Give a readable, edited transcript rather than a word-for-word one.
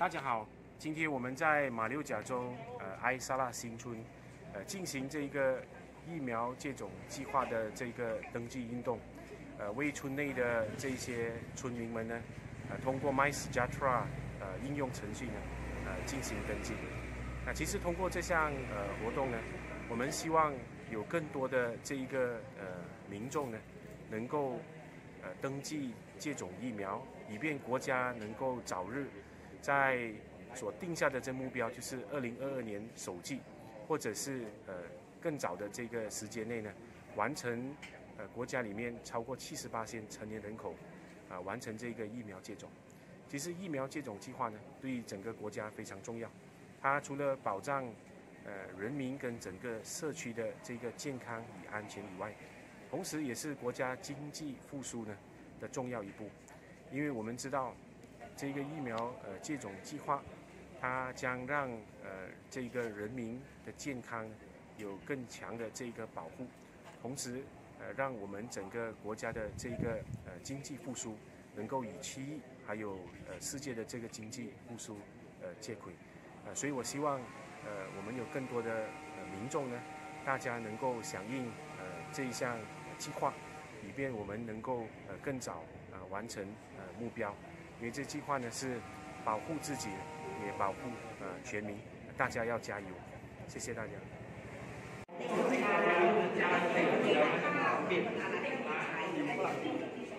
大家好，今天我们在马六甲州埃沙拉新村进行这个疫苗接种计划的这个登记运动。为村内的这些村民们呢，通过 MySejahtera 应用程序呢进行登记。那其实通过这项活动呢，我们希望有更多的这一个民众呢，能够登记接种疫苗，以便国家能够早日在所定下的这目标，就是2022年首季，或者是更早的这个时间内呢，完成国家里面超过78%成年人口完成这个疫苗接种。其实疫苗接种计划呢，对整个国家非常重要。它除了保障人民跟整个社区的这个健康与安全以外，同时也是国家经济复苏呢的重要一步。因为我们知道这个疫苗接种计划，它将让这个人民的健康有更强的这个保护，同时让我们整个国家的这个经济复苏能够与区域还有世界的这个经济复苏接轨。所以我希望我们有更多的民众呢，大家能够响应这一项计划，以便我们能够更早完成目标。因为这计划呢是保护自己，也保护全民，大家要加油！谢谢大家。加